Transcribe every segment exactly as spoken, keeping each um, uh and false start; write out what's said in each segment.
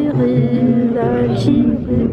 Algérie, l'Algérie.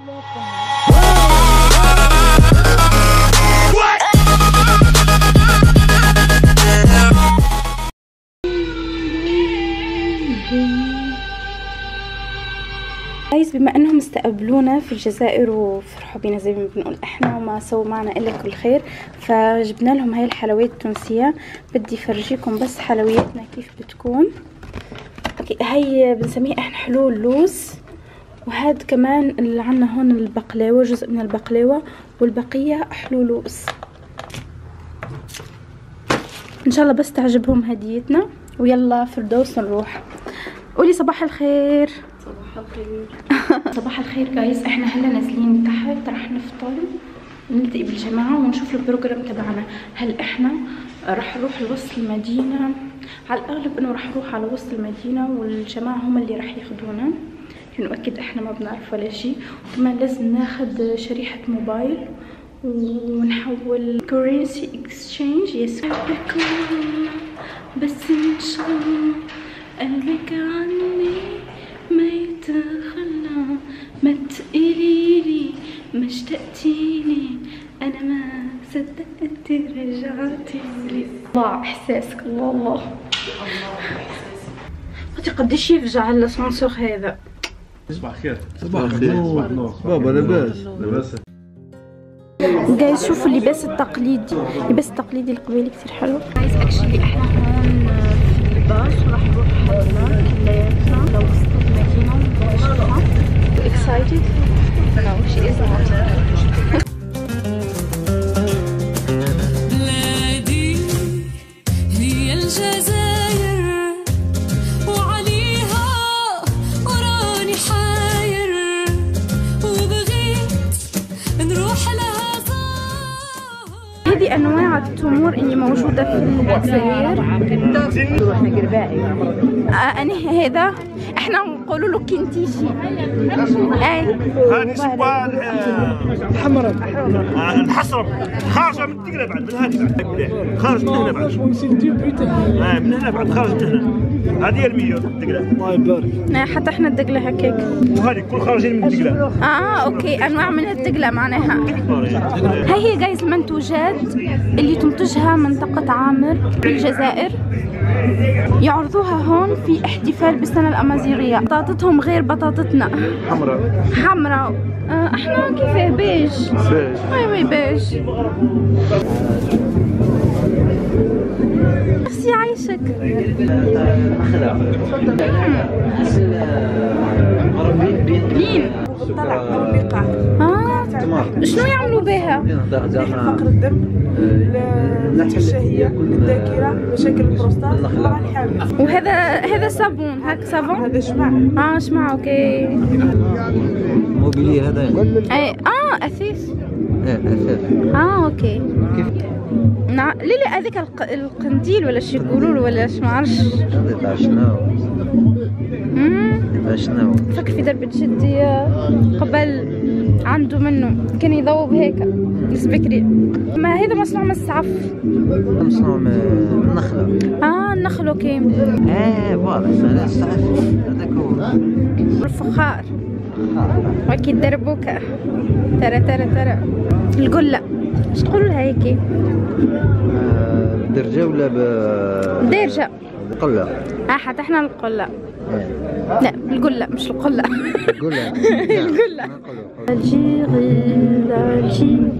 بما انهم استقبلونا في الجزائر وفرحوا بينا زي ما بنقول احنا وما سووا معنا الا كل خير، فجبنا لهم هاي الحلويات التونسيه. بدي فرجيكم بس حلوياتنا كيف بتكون. اوكي، هاي بنسميها احنا حلول لوز، وهاد كمان اللي عنا هون البقلاوه، جزء من البقلاوه، والبقيه حلول لوز. ان شاء الله بس تعجبهم هديتنا. ويلا فردوس نروح. قولي صباح الخير. صباح الخير. صباح الخير جايز، احنا هلا نازلين تحت راح نفطر ونلتقي بالجماعه ونشوف البروجرام تبعنا. هل احنا راح نروح لوسط المدينه؟ على الاغلب انه راح نروح على وسط المدينه والجماعه هم اللي راح ياخذونا، لانه اكيد احنا ما بنعرف ولا شيء. وكمان لازم ناخذ شريحه موبايل ونحول كورنسي اكسشينج. يس بس ان شاء الله قلبك عني ما يتخلى، ما تقليلي ما اشتقتيلي، انا ما صدقت رجعتيلي. الله احساسك، الله الله هاتي قديش يفجع الاسانسور هذا. صباح الخير. صباح الخير. بابا لاباس؟ لاباس. جايز شوفوا اللباس التقليدي، اللباس التقليدي القبيلي كثير حلو. جايز اكشلي احنا هون في الباص وراح نروح هناك كلياتنا لوسط المدينة ونشوفها. excited? No, she is not. بلادي هي الجزائر وعليها وراني حاير، وبغيت نروح لها. هذه انواع التمور اللي موجوده في الجزائر. احنا قربائي. آه انا هذا احنا نقولوا له كنتيشي. اي هذه سبان حمراء الحصرم خارجه من الدقله بعد، من هذه بعد خارج من هنا بعد. اه من هنا بعد خارج من هنا. هذه المية الدقله. الله يبارك. حتى احنا الدقله هكاك، وهذه كل خارجين من الدقله. اه اوكي، انواع من الدقله معناها. هاي هي جايز المنتوجات اللي تنتجها منطقه عامر بالجزائر، يعرضوها هون في احتفال بالسنة الأمازيغية. بطاطتهم غير بطاطتنا، حمراء حمراء. آه احنا كيفاه بيج بيج. وي وي بيج. نفسي عايشك. بين طلع تطبيقات. اه شنو يعملوا بها؟ فقر الدم، الشهية، الذاكرة، مشاكل البروستات، المرأة الحامل. وهذا هذا صابون، هاك صابون. هذا شمع. اه شمع. اوكي. موبيلية هذا اي اه اثاث. ايه اثاث. اه اوكي. نعم. لا لا هذاك الق... القنديل ولا شي يقولوا له ولا شو ما عرفش. هذا تاع شنو؟ امم تاع شنو؟ فك في درب جدي قبل عنده منه كان يذوب هيك بس بكري. ما هذا مصنوع من السعف. مصنوع من النخلة. اه النخل. اوكي. ايه واضح هذا السعف هذاك هو الفخار. وكي دربوكا. ترى ترى ترى القلة ايش تقولوا لها هيك؟ درجة ولا ب درجة؟ قلة. اه حتى احنا القلة. لا القلة مش القلة. القلة. القلة. الجيري الجيري.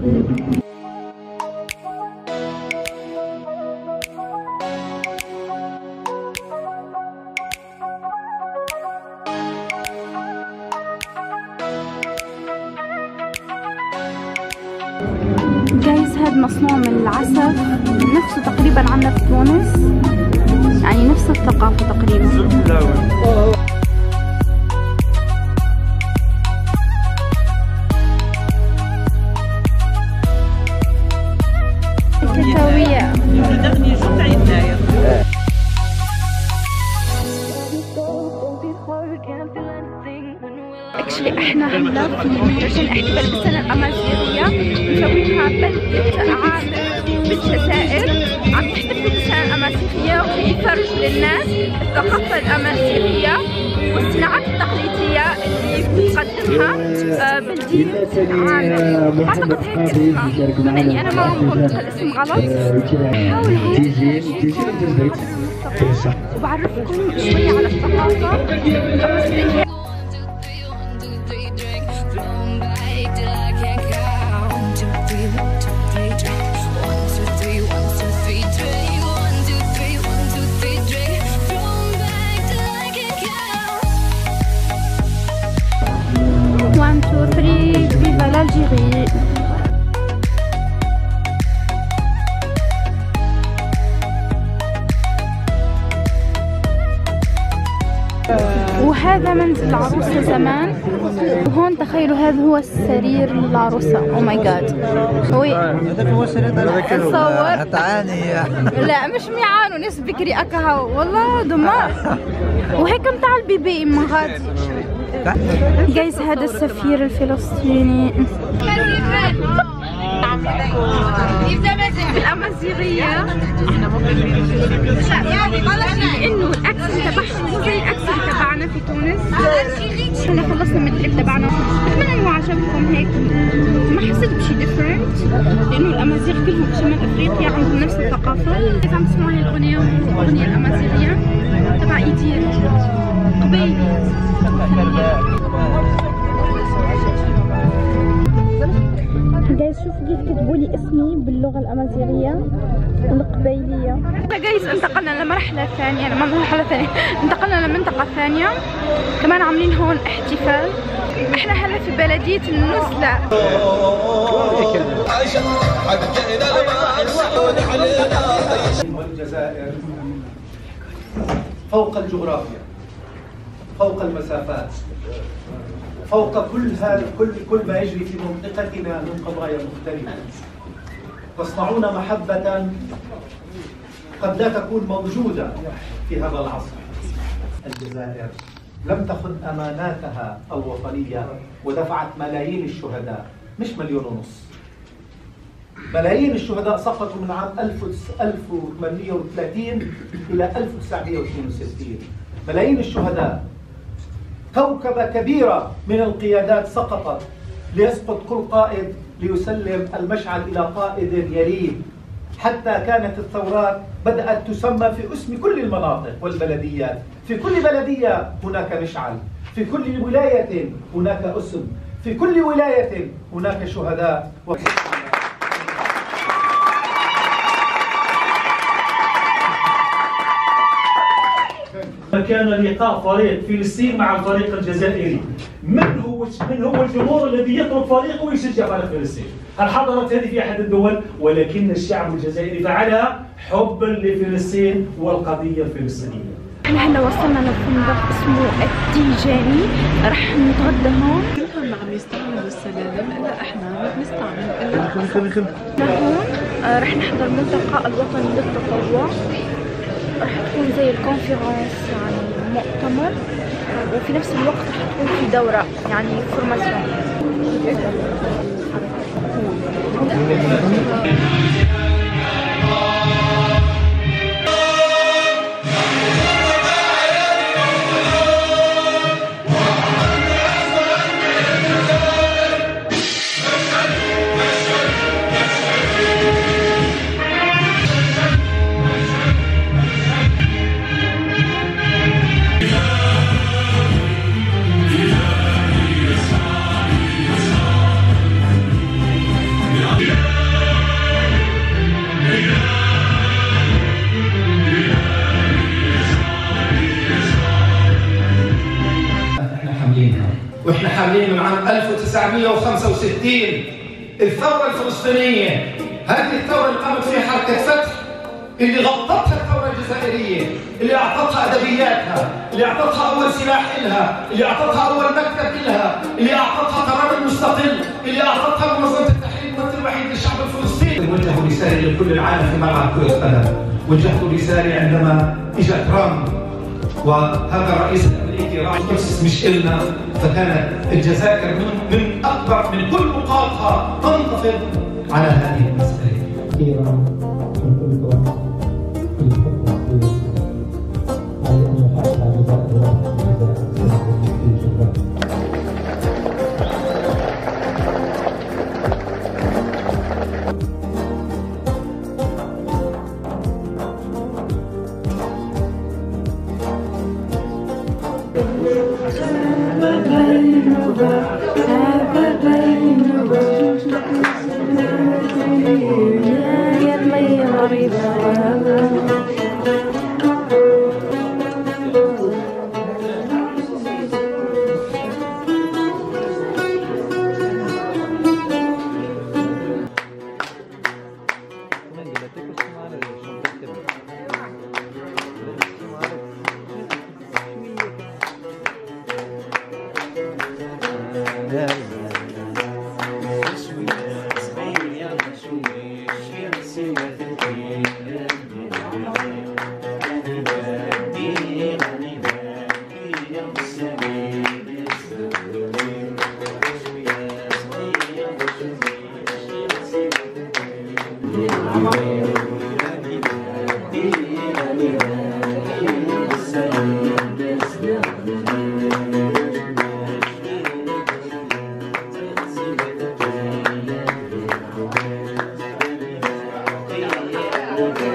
جايز هاد مصنوع من العسل، نفسه تقريبا عنا في تونس، يعني نفس الثقافة تقريبا. الكاكاوية. اكشلي احنا هلا في عشان احتفال بالسنة الأمازيغية مسوينها بلدة عامر بالجزائر، عم نحتفل بالسنة الأمازيغية ويفرجوا للناس الثقافة الأمازيغية والصناعات التقليدية اللي بتقدمها بلدية عامر. أعتقد هيك اسمها، بما إني أنا ما قلت الاسم غلط. بحاول هيك وبعرفكم شوية على الثقافة الأمازيغية. one two three viva l'Algérie. وهذا منزل العروسة زمان، وهون تخيلوا هذا هو السرير العروسة. او ماي جاد، وي هذاك هو السرير هذاك تصور تعاني. لا مش ميعانو ناس بكري اكا والله دمار. وهيك متاع البيبي ما غادي جايز. هذا السفير الفلسطيني بالأمازيغية. لأنه الأكسنت تبعهم مو زي الأكسنت تبعنا في تونس. احنا خلصنا من التريب تبعنا، أتمنى إنه عجبكم هيك. ما حسيت بشي ديفرنت لأنه الأمازيغ كلهم في شمال أفريقيا عندهم نفس الثقافة. إذا عم تسمعوا هاي الأغنية، الأغنية الأمازيغية تبع إيدير قبيلي. جايز شوفوا كيف كتبوا لي اسمي باللغة الأمازيغية القبيلية. جايز انتقلنا لمرحلة ثانية، لما مرحلة ثانية انتقلنا لمنطقة ثانية كمان عاملين هون احتفال. احنا هلا في بلدية النزلة. والجزائر فوق الجغرافيا، فوق المسافات، فوق كل هذا كل كل ما يجري في منطقتنا من قضايا مختلفة، تصنعون محبة قد لا تكون موجودة في هذا العصر. الجزائر لم تخن أماناتها الوطنية ودفعت ملايين الشهداء، مش مليون ونص. ملايين الشهداء سقطوا من عام ألف وثمانمئة وثلاثين إلى ألف وتسعمئة واثنين وستين. ملايين الشهداء. كوكبة كبيرة من القيادات سقطت ليسقط كل قائد ليسلم المشعل إلى قائد يليه، حتى كانت الثورات بدأت تسمى في اسم كل المناطق والبلديات. في كل بلدية هناك مشعل، في كل ولاية هناك اسم، في كل ولاية هناك شهداء. كان لقاء فريق فلسطين مع الفريق الجزائري. من هو من هو الجمهور الذي يطلب فريقه ويشجع فريق فلسطين؟ هل حضرت هذه في احد الدول؟ ولكن الشعب الجزائري فعلها حبا لفلسطين والقضيه الفلسطينيه. احنا هلا وصلنا لفندق اسمه التيجاني، رح نتغدى هون. كلهم ما عم يستعملوا السلالم الا احنا ما بنستعمل الا هون. آه رح نحضر ملتقى الوطني للتطوع، رح تكون زي الكونفرنس يعني مؤتمر، وفي نفس الوقت رح تكون في دورة يعني فورماسيون. واحنا حاملين من عام ألف وتسعمئة وخمسة وستين الثوره الفلسطينيه. هذه الثوره اللي قامت فيها حركه فتح، اللي غطتها الثوره الجزائريه، اللي اعطتها ادبياتها، اللي اعطتها اول سلاح لها، اللي اعطتها اول مكتب لها، اللي اعطتها قرار مستقل، اللي اعطتها منظمه التحرير الممثل الوحيد للشعب الفلسطيني. وجهوا رساله لكل العالم في ملعب كره القدم، وجهت رساله عندما اجى ترامب وهذا الرئيس الامريكي راح يخصص مش إلنا، فكانت الجزائر من من اكبر من كل نقاطها تنتفض على هذه المساله. Thank you.